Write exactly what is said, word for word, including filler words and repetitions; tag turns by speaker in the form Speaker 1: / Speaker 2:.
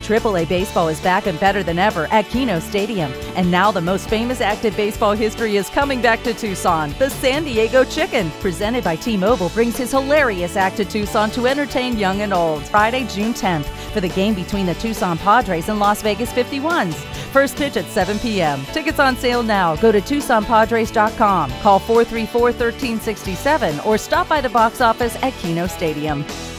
Speaker 1: triple A baseball is back and better than ever at Keno Stadium. And now the most famous active baseball history is coming back to Tucson. The San Diego Chicken, presented by T-Mobile, brings his hilarious act to Tucson to entertain young and old. Friday, June tenth, for the game between the Tucson Padres and Las Vegas fifty-ones. First pitch at seven p.m. Tickets on sale now. Go to Tucson Padres dot com. Call four three four, one three six seven or stop by the box office at Keno Stadium.